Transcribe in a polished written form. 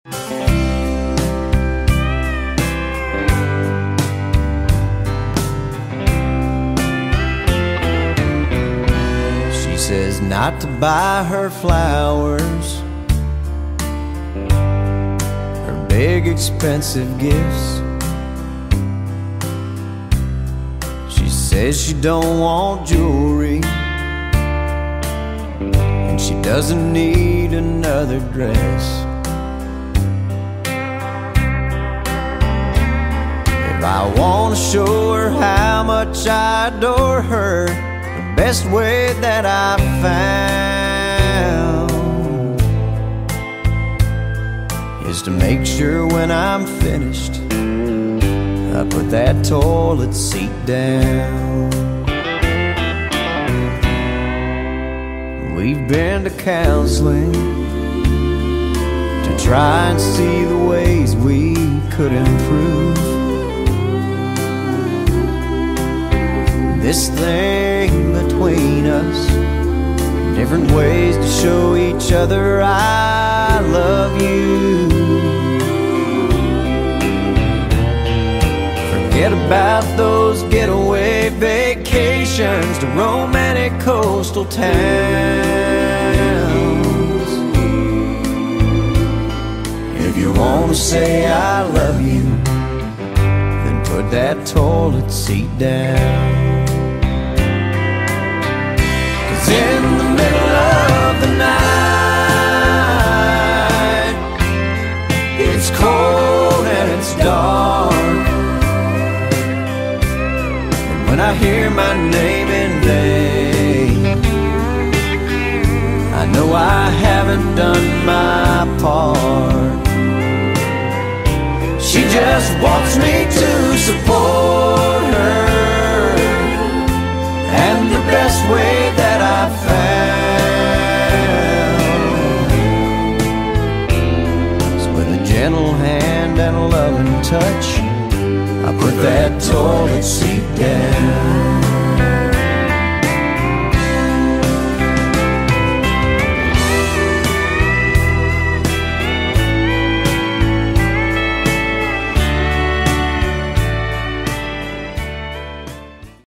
She says not to buy her flowers, her big expensive gifts. She says she don't want jewelry, and she doesn't need another dress. If I want to show her how much I adore her, the best way that I found is to make sure when I'm finished I put that toilet seat down. We've been to counseling to try and see the ways we could improve this thing between us, different ways to show each other I love you. Forget about those getaway vacations to romantic coastal towns. If you want to say I love you, then put that toilet seat down. 'Cause in the middle of the night, it's cold and it's dark, when I hear my name in vain, I know I haven't done my part. She just wants me to support her, and the best way that I found is with a gentle hand and a loving touch. I put that toilet seat down.